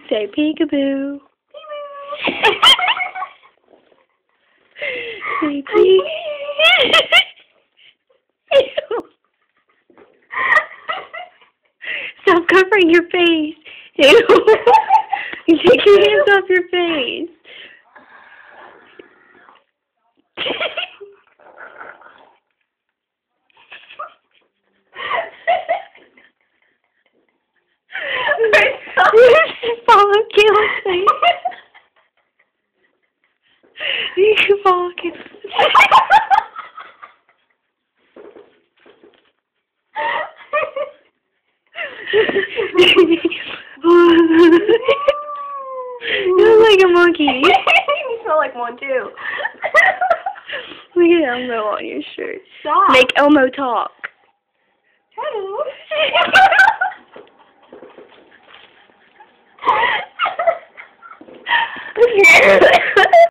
Say peekaboo. Say peek. Stop covering your face. Ew. You take your hands off your face. Follow Kayla's face. You can follow Kayla's You look like a monkey. You smell like one too. Look at Elmo on your shirt. Stop. Make Elmo talk. Hello.